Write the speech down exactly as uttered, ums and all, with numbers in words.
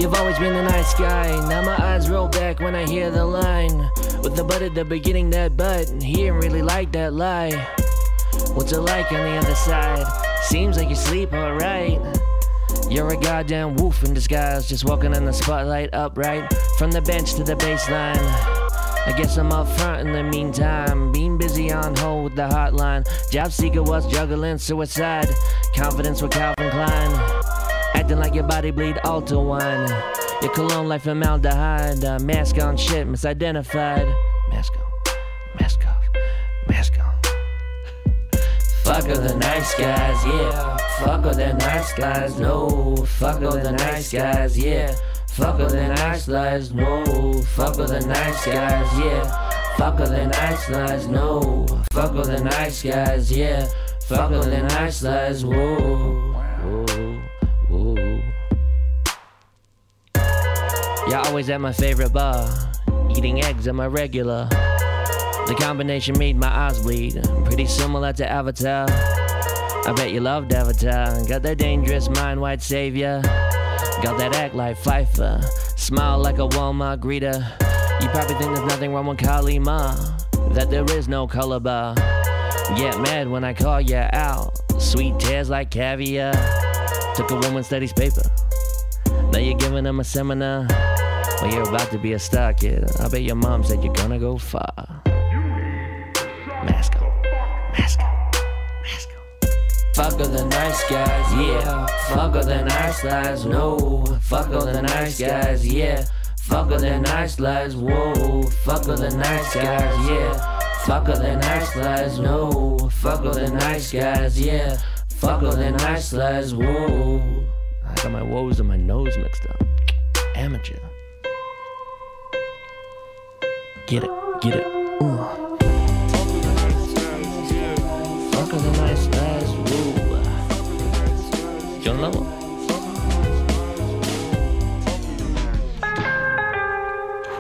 You've always been the nice guy. Now my eyes roll back when I hear the line. With the butt at the beginning, that butt. He didn't really like that lie. What's it like on the other side? Seems like you sleep alright. You're a goddamn wolf in disguise, just walking in the spotlight upright. From the bench to the baseline, I guess I'm up front in the meantime. Being busy on hold with the hotline. Job seeker was juggling suicide. Confidence with Calvin Klein. Acting like your body bleed altar wine. Your cologne like formaldehyde. uh, Mask on shit, misidentified. Mask on, mask off, mask on. Fuck all the nice guys, yeah. Fuck all the nice guys, no. Fuck all the nice guys, yeah. Fuck all the nice guys, no. Fuck all the nice guys, yeah. Fuck all the nice guys, no. Fuck all the nice guys, yeah. Fuck all the nice guys, whoa, whoa, whoa. You're always at my favorite bar, eating eggs at my regular. The combination made my eyes bleed, pretty similar to Avatar. I bet you loved Avatar. Got that dangerous mind-wide savior. Got that act like Pfeiffer. Smile like a Walmart greeter. You probably think there's nothing wrong with Kali Ma, that there is no color bar. Get mad when I call you out. Sweet tears like caviar. Took a woman studies paper. Now you're giving them a seminar. Well, you're about to be a star, kid. I bet your mom said you're gonna go far. Mask on, mask on, mask on. Fuck all the nice guys, yeah. Fuck all the nice guys, no. Fuck all the nice guys, yeah. Fuck all the nice guys, whoa. Fuck all the nice guys, yeah. Fuck all the nice guys, no. Fuck all the nice guys, yeah. Fuck all the nice guys, whoa. I got my woes and my nose mixed up. Amateur. Get it, get it. Ooh. Fuck all the nice guys, woo. You don't know?